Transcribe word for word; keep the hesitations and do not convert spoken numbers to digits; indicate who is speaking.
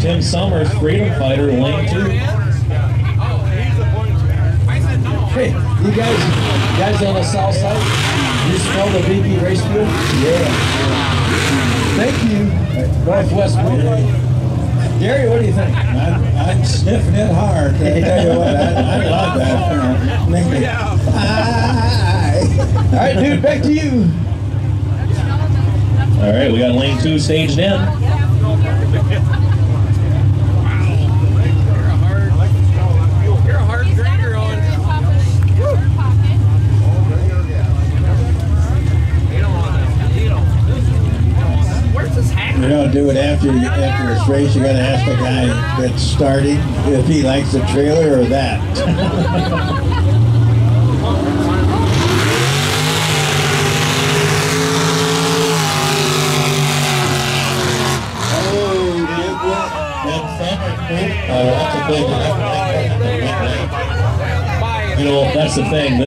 Speaker 1: Tim Summers, Freedom Fighter, lane two.
Speaker 2: Hey, you guys, you guys on the south side, you smell the B P race fuel? Yeah. Thank you. Northwest Wood. Gary, what do you think?
Speaker 3: I'm, I'm sniffing it hard. I tell you what, I, I love that. Hi.
Speaker 2: All right, dude, back to you.
Speaker 1: All right, we got lane two staged in.
Speaker 3: You don't do it after you, after this race. You got to ask the guy that's starting if he likes the trailer or that.
Speaker 1: Oh, that's a big one. You know, that's the thing.